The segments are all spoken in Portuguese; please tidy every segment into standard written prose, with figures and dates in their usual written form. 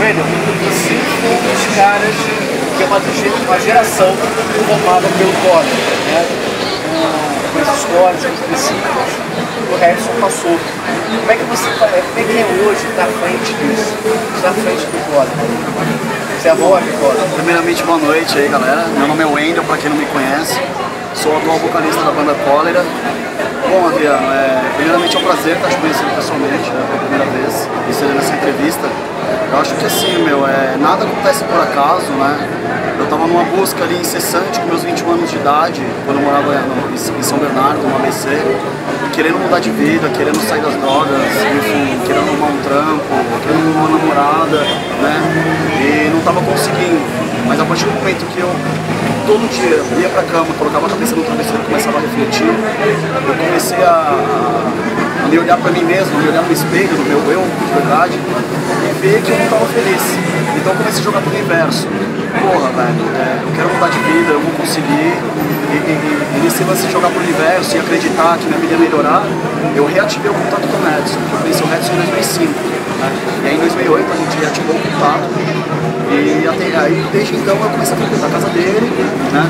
Wendel, você foi um dos caras que é uma geração formada pelo Collor, né? Com as histórias, com os princípios que o Redson passou. Como é que é hoje estar à frente disso? Estar à frente do Collor? Você é a voz do Collor? Primeiramente, boa noite aí, galera. Meu nome é Wendel, pra quem não me conhece. Sou o atual vocalista da banda Cólera. Bom, Adriano, primeiramente é um prazer estar te conhecendo pessoalmente, pela primeira vez, e ser nessa entrevista. Eu acho que assim, nada acontece por acaso, né? Eu estava numa busca ali incessante com meus 21 anos de idade, quando eu morava em São Bernardo, no ABC, querendo mudar de vida, querendo sair das drogas, enfim, querendo arrumar um trampo, querendo arrumar uma namorada, né? E não estava conseguindo. Mas a partir do momento que eu todo dia ia pra cama, colocava a cabeça no travesseiro e começava a refletir, eu comecei a me olhar pra mim mesmo, me olhar no espelho, no meu eu, de verdade, e ver que eu não estava feliz. Então eu comecei a jogar pro inverso. Porra, velho, eu quero mudar de vida, eu vou conseguir. E nesse lance de jogar pro universo e acreditar que minha vida ia melhorar, eu reativei o contato com o Redson. Eu conheci o Redson em 2005. Né? E aí em 2008 a gente reativou o contato. E aí, desde então eu comecei a frequentar a casa dele, né?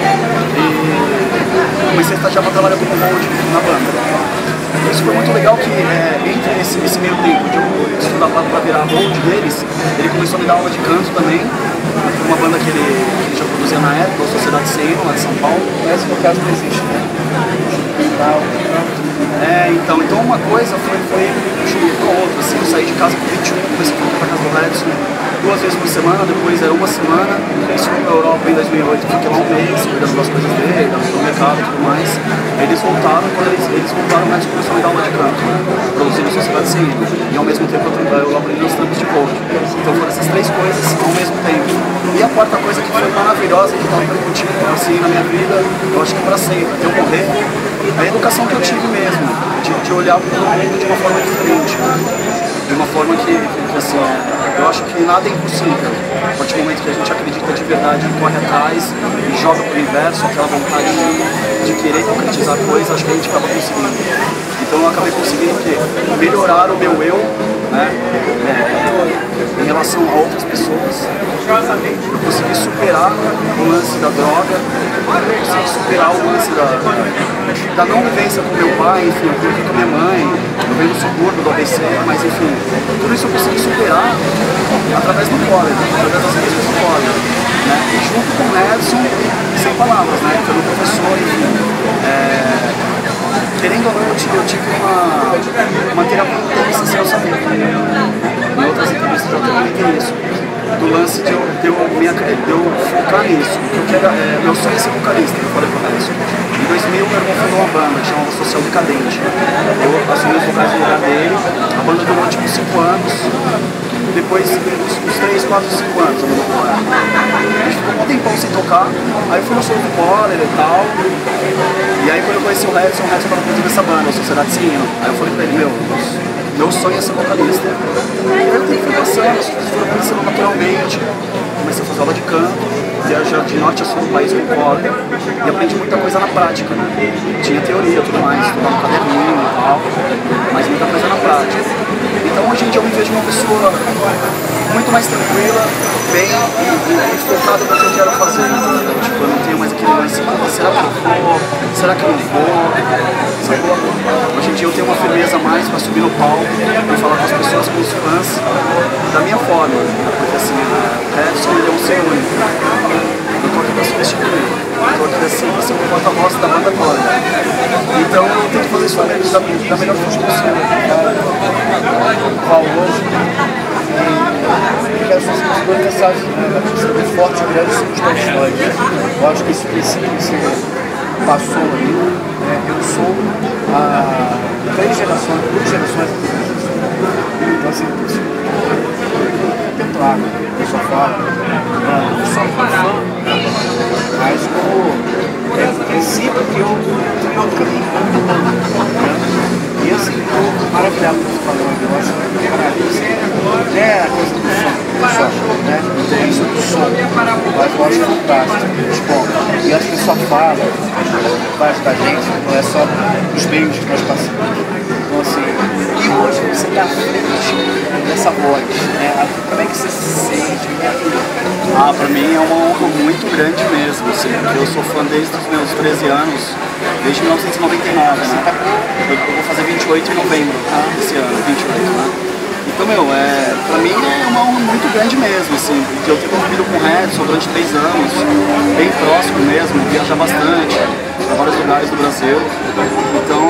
E comecei a estagiar para trabalhar como hold na banda. Isso foi muito legal que entre esse meio tempo de eu estudar para virar hold deles, ele começou a me dar aula de canto também. Uma banda que ele já produzia na época, a Sociedade Seino, lá de São Paulo. Mas no caso não existe, né? Então uma coisa foi puxando para outra, assim, eu saí de casa com 21, comecei a ir para casa do Redson 2 vezes por semana, depois era uma semana, eles foram para a Europa em 2008, fiquei lá um mês, cuidando das coisas dele, do mercado e tudo mais. Eles voltaram, quando eles voltaram, o Redson começou a me dar aula de canto, produzindo Sociedade Civil, e ao mesmo tempo eu aprendi os trampos de coach. Então foram essas 3 coisas ao mesmo tempo. E a quarta coisa que foi maravilhosa, que estava percutindo assim na minha vida, eu acho que para sempre, até eu morrer, é a educação que eu tive mesmo, de olhar para o mundo de uma forma diferente, de uma forma que assim, eu acho que nada é impossível. A partir do momento que a gente acredita de verdade, corre atrás e joga pro universo, aquela vontade de querer concretizar coisas, acho que a gente acaba conseguindo. Então eu acabei conseguindo melhorar o meu eu, né, em relação a outras pessoas. Eu consegui superar o lance da droga, eu consegui superar o lance da não vivência com meu pai, enfim, eu vivi com minha mãe, eu venho do subúrbio do ABC, mas enfim, tudo isso eu consegui superar através do Collor, através das músicas do Collor, né? E junto com o Redson, sem palavras, né? Que foi meu professor, enfim. Querendo ou não, eu tive uma terapia intensa sem eu saber. Em outras entrevistas eu também comentei isso. Do lance de eu focar nisso. Meu sonho é ser vocalista, eu falei pra isso. Em 2000, meu irmão fundou uma banda que chamava Social Decadente. Eu assumi os vocais no lugar dele, a banda durou tipo 5 anos. Depois, uns 3, 4, 5 anos, a gente ficou um tempão sem tocar, aí eu fui no show do Collor e tal. E aí quando eu conheci o Redson estava produzindo essa banda, a Sociedade Seino. Aí eu falei pra ele, meu sonho é ser vocalista. E aí eu fui passando, as coisas foram acontecendo naturalmente. Comecei a fazer aula de canto, viajar de norte a sul do país com o Collor. E aprendi muita coisa na prática, né? Tinha teoria e tudo mais, estudava no caderninho e tal, mas muita coisa na prática. Então hoje em dia eu me vejo uma pessoa muito mais tranquila, bem e focada no que eu quero fazer. Tipo, eu não tenho mais aquele lance, será que eu vou? Será que eu não vou? Sacou? Hoje em dia eu tenho uma firmeza a mais para subir no palco e falar com as pessoas, com os fãs, da minha forma. Porque assim, o Redson ele é um ser único. Eu tô aqui para substituir. Eu tô aqui assim para ser um porta-voz da banda Collor. Então eu tento fazer isso da melhor forma possível. Valoroso e as duas mensagens, né? Ser muito forte e grande sobre os cristãos. Eu acho que esse princípio que você passou ali, eu sou há 2 gerações atrás. Então assim, contemplar, eu só falo, não só como fã, mas como princípio que eu caminho. E assim, estou maravilhado com o que você falou, eu acho que não é a coisa do som, né? Tem isso do som, mas eu acho fantástico, bom. E acho que só fala, faz da gente, não é só dos meios que nós passamos. Então assim, e hoje você está à frente dessa voz, né? Como é que você se sente? Ah, pra mim é uma honra muito grande mesmo, assim, porque eu sou fã desde os meus 13 anos, desde 1999, né? Eu vou fazer 28 em novembro, tá? Esse ano, 28, né? Então, pra mim é uma honra muito grande mesmo, assim, de eu ter convivido com o Redson durante 3 anos, bem próximo mesmo, viajar bastante, a vários lugares do Brasil. Então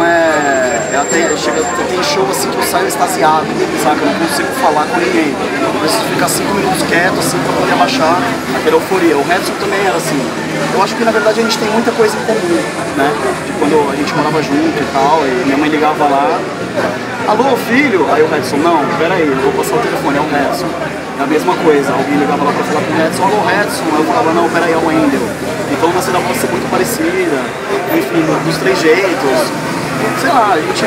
tem show assim que eu saio extasiado, sabe? Eu não consigo falar com ninguém. Eu preciso ficar 5 minutos quieto assim pra poder abaixar aquela euforia. O Redson também era assim. Eu acho que na verdade a gente tem muita coisa em comum, né? De quando a gente morava junto e tal, e minha mãe ligava lá, alô filho? Aí o Redson, não, peraí, eu vou passar o telefone, é o Redson. É a mesma coisa, alguém ligava lá pra falar com o Redson, alô Redson, eu falava, não, peraí, é o Wendel. Então a nossa voz é muito parecida, enfim, dos trejeitos, sei lá, a gente...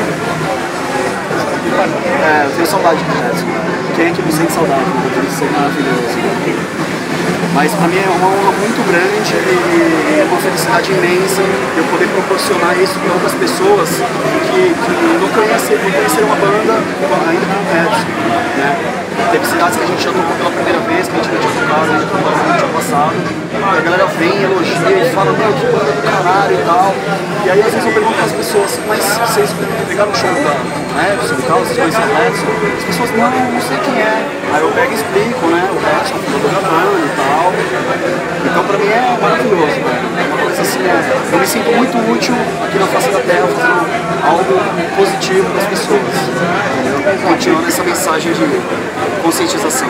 eu tenho saudade do Redson. Quem é que não sente saudade? Isso é maravilhoso. Mas para mim é uma honra muito grande e é uma felicidade imensa eu poder proporcionar isso para outras pessoas que não conheceram uma banda ainda com o Redson, né? Teve cidades que a gente já tocou pela primeira vez, que a gente não tinha tocado, a gente tocou no ano passado. A galera vem, elogia e fala, meu, que banda do caralho e tal. E aí às vezes eu pergunto para as pessoas, mas vocês pegaram o show do Redson e tal, vocês conhecem o Redson? As pessoas, não sei quem é. Aí eu pego e explico, né, o Redson, fundador da banda e tal. Então pra mim é maravilhoso, velho. É uma coisa assim, eu me sinto muito útil aqui na face da Terra, fazendo algo positivo para as pessoas. Continuando essa mensagem de conscientização.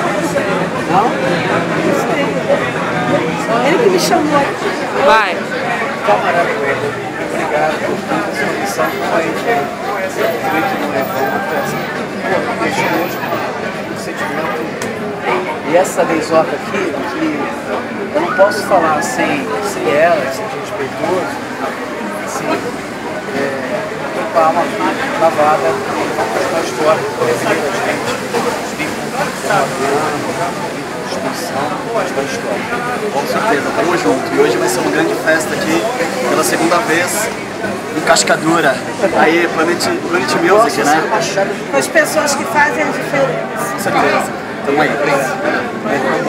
Ele que me chamou. Vai. Camarada Wendel, obrigado por sua missão com a gente. Muito não levanta, me deixou hoje com um sentimento. E essa Leisoca aqui, que eu não posso falar sem ela, sem gente respeitoso, assim, com a alma lavada com a história que representa a gente, da história. Com certeza, tamo junto. E hoje vai ser uma grande festa aqui, pela segunda vez, em Cascadura. Aí, Planet Music, né? Com as pessoas que fazem a diferença. Com certeza. Tamo aí.